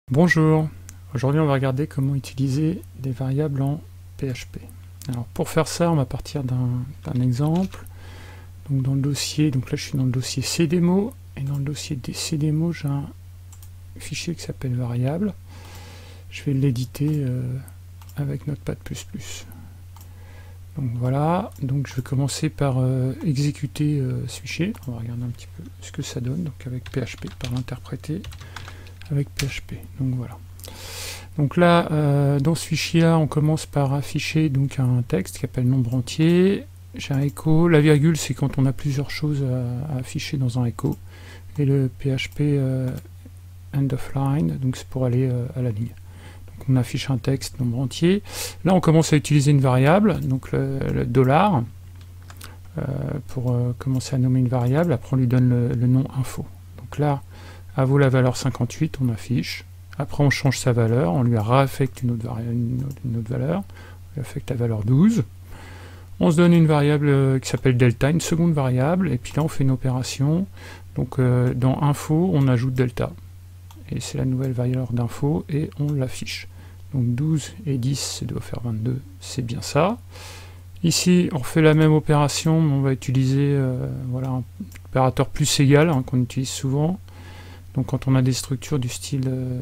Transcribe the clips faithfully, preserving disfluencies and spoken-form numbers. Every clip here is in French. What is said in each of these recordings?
Bonjour, aujourd'hui on va regarder comment utiliser des variables en P H P. Alors pour faire ça, on va partir d'un exemple. Donc dans le dossier, donc là je suis dans le dossier cdemo, et dans le dossier des cdemo, j'ai un fichier qui s'appelle variable. Je vais l'éditer euh, avec Notepad plus plus. Donc voilà, donc je vais commencer par euh, exécuter euh, ce fichier. On va regarder un petit peu ce que ça donne, donc avec P H P, par l'interpréter avec P H P. Donc voilà. Donc là, euh, dans ce fichier-là, on commence par afficher donc un texte qui s'appelle nombre entier. J'ai un echo. La virgule, c'est quand on a plusieurs choses à, à afficher dans un echo. Et le P H P euh, end of line, donc c'est pour aller euh, à la ligne. Donc on affiche un texte nombre entier. Là, on commence à utiliser une variable, donc le, le dollar, euh, pour euh, commencer à nommer une variable. Après, on lui donne le, le nom info. Donc là, à vaut la valeur cinquante-huit, on affiche. Après, on change sa valeur, on lui réaffecte une autre, une autre, une autre valeur. On lui affecte la valeur douze. On se donne une variable qui s'appelle delta, une seconde variable, et puis là, on fait une opération. Donc, euh, dans info, on ajoute delta. Et c'est la nouvelle valeur d'info, et on l'affiche. Donc, douze et dix, ça doit faire vingt-deux, c'est bien ça. Ici, on fait la même opération, mais on va utiliser euh, voilà, un opérateur plus égal, hein, qu'on utilise souvent. Donc quand on a des structures du style, euh,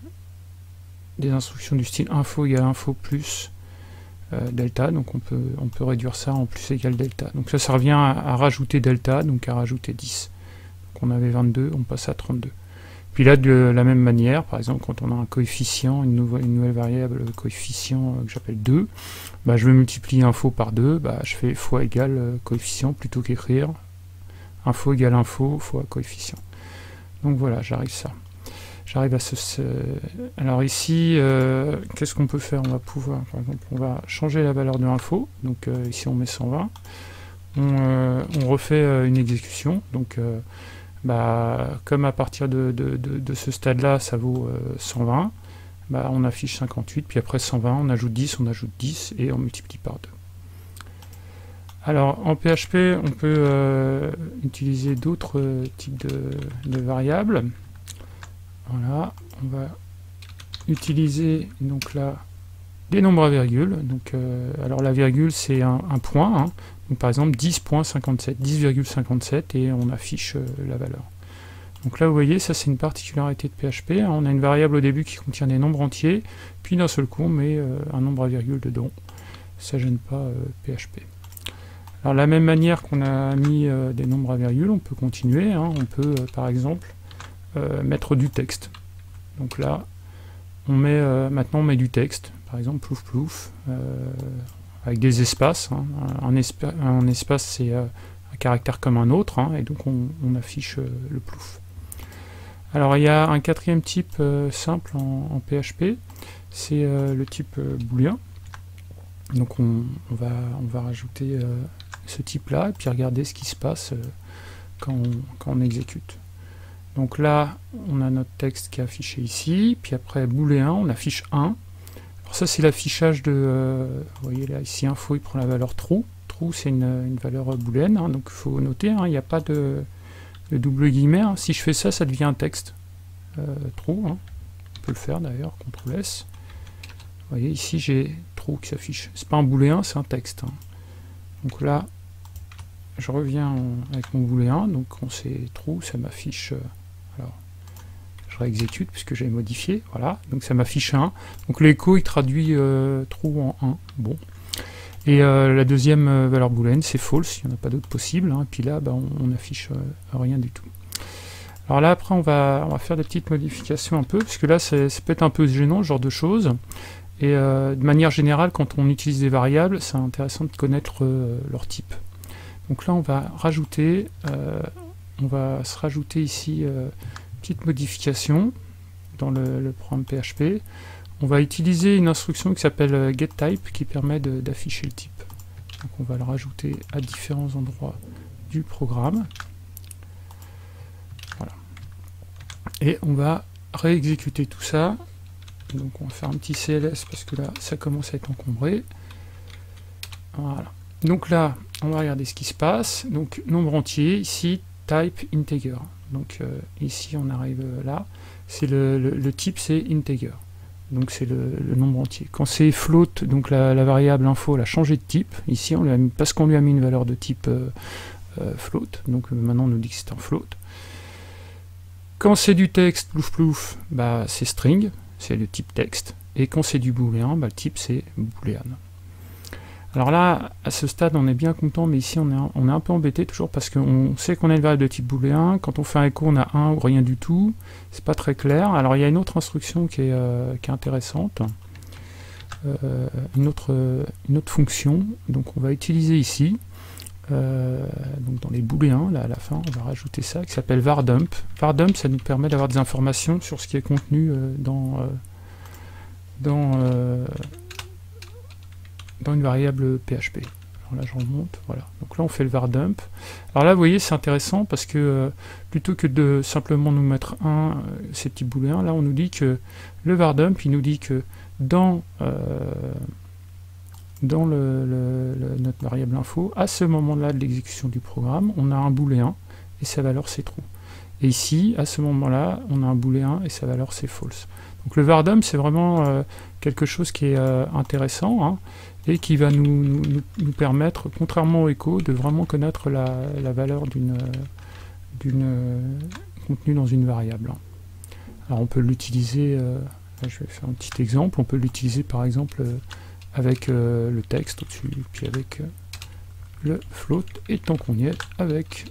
des instructions du style info égale info plus euh, delta, donc on peut, on peut réduire ça en plus égale delta. Donc ça, ça revient à, à rajouter delta, donc à rajouter dix. Donc on avait vingt-deux, on passe à trente-deux. Puis là, de la même manière, par exemple, quand on a un coefficient, une nouvelle, une nouvelle variable coefficient euh, que j'appelle deux, bah, je vais multiplier info par deux, bah, je fais fois égale euh, coefficient plutôt qu'écrire info égale info fois coefficient. Donc voilà, j'arrive ça. J'arrive à ce, ce... Alors ici, euh, qu'est-ce qu'on peut faire? On va pouvoir, par exemple, on va changer la valeur de l'info. Donc euh, ici, on met cent vingt. On, euh, on refait euh, une exécution. Donc, euh, bah, comme à partir de, de, de, de ce stade-là, ça vaut euh, cent vingt, bah, on affiche cinquante-huit. Puis après cent vingt, on ajoute dix, on ajoute dix et on multiplie par deux. Alors, en P H P, on peut euh, utiliser d'autres euh, types de, de variables. Voilà, on va utiliser donc là des nombres à virgule. Donc, euh, alors la virgule, c'est un, un point. Hein. Donc, par exemple, dix virgule cinquante-sept, dix virgule cinquante-sept, et on affiche euh, la valeur. Donc là, vous voyez, ça c'est une particularité de P H P. Hein. On a une variable au début qui contient des nombres entiers, puis d'un seul coup, on met euh, un nombre à virgule dedans. Ça ne gêne pas euh, P H P. Alors, de la même manière qu'on a mis euh, des nombres à virgule, on peut continuer. Hein, on peut, euh, par exemple, euh, mettre du texte. Donc là, on met, euh, maintenant, on met du texte. Par exemple, plouf plouf, euh, avec des espaces. Hein. Un, espa un espace, c'est euh, un caractère comme un autre, hein, et donc on, on affiche euh, le plouf. Alors, il y a un quatrième type euh, simple en, en P H P, c'est euh, le type euh, booléen. Donc, on, on, va, on va rajouter euh, ce type-là, et puis regarder ce qui se passe euh, quand, on, quand on exécute. Donc là, on a notre texte qui est affiché ici, puis après booléen, on affiche un. Alors ça, c'est l'affichage de, euh, vous voyez là, ici, info, il prend la valeur true. True, c'est une, une valeur booléenne, hein, donc il faut noter, hein, il n'y a pas de, de double guillemets. Hein. Si je fais ça, ça devient un texte. Euh, true, hein. On peut le faire d'ailleurs, contrôle S. Vous voyez, ici, j'ai true qui s'affiche. C'est pas un booléen, c'est un texte. Hein. Donc là, je reviens en, avec mon booléen, donc quand c'est true, ça m'affiche, euh, alors, je réexécute puisque j'ai modifié, voilà, donc ça m'affiche un. Donc l'écho, il traduit euh, true en un, bon. Et euh, la deuxième euh, valeur booléenne, c'est false, il n'y en a pas d'autre possible, hein, puis là, bah, on, on affiche euh, rien du tout. Alors là, après, on va, on va faire des petites modifications un peu, puisque là, ça peut être un peu gênant, ce genre de choses. Et euh, de manière générale, quand on utilise des variables, c'est intéressant de connaître euh, leur type. Donc là, on va rajouter, euh, on va se rajouter ici euh, une petite modification dans le, le programme P H P. On va utiliser une instruction qui s'appelle getType qui permet d'afficher le type. Donc on va le rajouter à différents endroits du programme. Voilà. Et on va réexécuter tout ça. Donc on va faire un petit C L S parce que là ça commence à être encombré. Voilà. Donc là on va regarder ce qui se passe. Donc nombre entier, ici type integer. Donc euh, ici on arrive là, c'est le, le, le type c'est integer, donc c'est le, le nombre entier. Quand c'est float, donc la, la variable info elle a changé de type, ici on lui a mis, parce qu'on lui a mis une valeur de type euh, euh, float, donc euh, maintenant on nous dit que c'est un float. Quand c'est du texte, plouf plouf, bah, c'est string, c'est le type texte, et quand c'est du booléen, bah, le type c'est boolean. Alors là, à ce stade, on est bien content, mais ici, on est un, on est un peu embêté toujours parce qu'on sait qu'on a une variable de type booléen. Quand on fait un écho, on a un ou rien du tout. C'est pas très clair. Alors, il y a une autre instruction qui est, euh, qui est intéressante. Euh, une, autre, une autre fonction. Donc, on va utiliser ici, euh, donc dans les booléens, là, à la fin, on va rajouter ça, qui s'appelle vardump. Vardump, ça nous permet d'avoir des informations sur ce qui est contenu euh, dans... Euh, dans euh, dans une variable P H P. Alors là je remonte, voilà. Donc là on fait le vardump. Alors là vous voyez c'est intéressant parce que euh, plutôt que de simplement nous mettre un, euh, ces petits booléens, là on nous dit que le vardump, il nous dit que dans, euh, dans le, le, le, notre variable info, à ce moment-là de l'exécution du programme, on a un booléen et sa valeur c'est true. Et ici, à ce moment-là, on a un booléen et sa valeur c'est false. Donc le vardump c'est vraiment euh, quelque chose qui est euh, intéressant, hein, et qui va nous, nous, nous permettre, contrairement au echo, de vraiment connaître la, la valeur d'une d'une contenu dans une variable. Alors on peut l'utiliser, euh, je vais faire un petit exemple, on peut l'utiliser par exemple euh, avec euh, le texte au-dessus, puis avec euh, le float, et tant qu'on y est, avec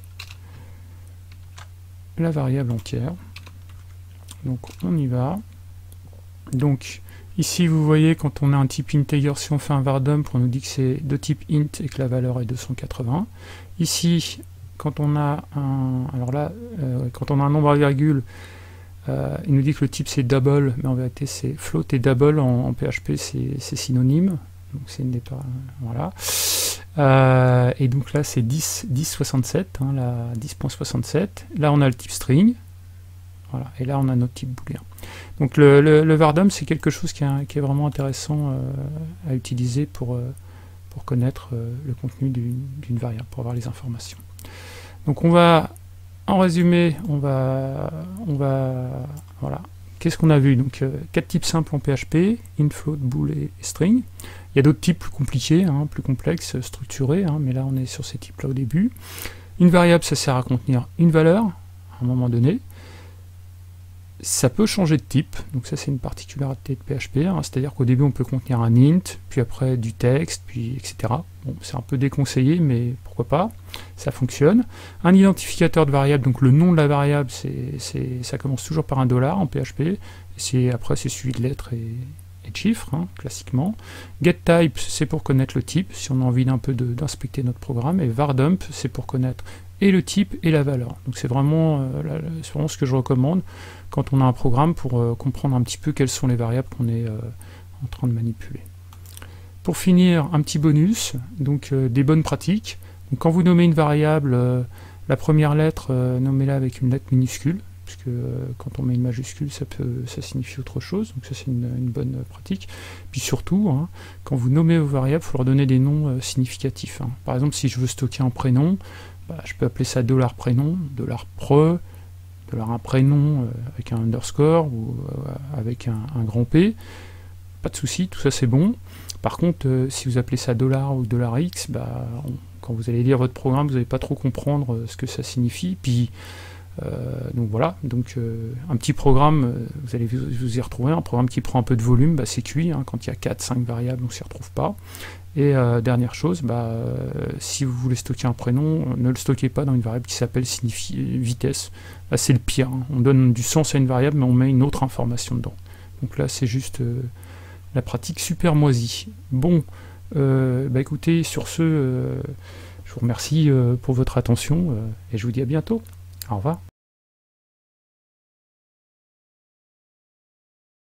la variable entière. Donc on y va. Donc ici vous voyez quand on a un type integer, si on fait un vardump, on nous dit que c'est de type int et que la valeur est deux cent quatre-vingts. Ici quand on a un alors là euh, quand on a un nombre à virgule, euh, il nous dit que le type c'est double, mais en vérité c'est float, et double en, en P H P c'est synonyme, donc c'est une des par voilà. Euh, et donc là c'est dix point soixante-sept, hein, la dix point soixante-sept. Là on a le type string. Voilà. Et là on a notre type booléen. Donc le, le, le vardump c'est quelque chose qui est, qui est vraiment intéressant euh, à utiliser pour, euh, pour connaître euh, le contenu d'une variable, pour avoir les informations. Donc on va, en résumé, on va, on va voilà. Qu'est-ce qu'on a vu? Donc euh, quatre types simples en P H P, int, float, bool et, et string. Il y a d'autres types plus compliqués, hein, plus complexes, structurés, hein, mais là on est sur ces types là au début. Une variable ça sert à contenir une valeur à un moment donné. Ça peut changer de type, donc ça c'est une particularité de P H P, hein, c'est-à-dire qu'au début on peut contenir un int, puis après du texte, puis et cetera. Bon, c'est un peu déconseillé, mais pourquoi pas, ça fonctionne. Un identificateur de variable, donc le nom de la variable, c'est, c'est, ça commence toujours par un dollar en P H P, et après c'est suivi de lettres et, et de chiffres, hein, classiquement. GetType, c'est pour connaître le type, si on a envie d'un peu d'inspecter notre programme, et vardump, c'est pour connaître et le type et la valeur. Donc c'est vraiment, euh, la, c'est vraiment ce que je recommande quand on a un programme pour euh, comprendre un petit peu quelles sont les variables qu'on est euh, en train de manipuler. Pour finir, un petit bonus, donc euh, des bonnes pratiques. Donc, quand vous nommez une variable, euh, la première lettre, euh, nommez-la avec une lettre minuscule, puisque euh, quand on met une majuscule, ça, peut, ça signifie autre chose, donc ça c'est une, une bonne pratique. Puis surtout, hein, quand vous nommez vos variables, il faut leur donner des noms euh, significatifs. Hein. Par exemple, si je veux stocker un prénom, bah, je peux appeler ça dollar $prénom, dollar $pre, dollar un prénom euh, avec un underscore ou euh, avec un, un grand P. Pas de souci, tout ça c'est bon. Par contre, euh, si vous appelez ça dollar ou dollar $x, bah, on, quand vous allez lire votre programme, vous n'allez pas trop comprendre euh, ce que ça signifie. Puis, euh, donc voilà, donc euh, un petit programme, euh, vous allez vous, vous y retrouver, un programme qui prend un peu de volume, bah, c'est cuit, hein, quand il y a quatre cinq variables, on s'y retrouve pas. Et euh, dernière chose, bah, euh, si vous voulez stocker un prénom, ne le stockez pas dans une variable qui s'appelle vitesse. Là c'est le pire, hein. On donne du sens à une variable, mais on met une autre information dedans. Donc là c'est juste euh, la pratique super moisie. Bon, euh, bah écoutez, sur ce, euh, je vous remercie euh, pour votre attention, euh, et je vous dis à bientôt. Au revoir.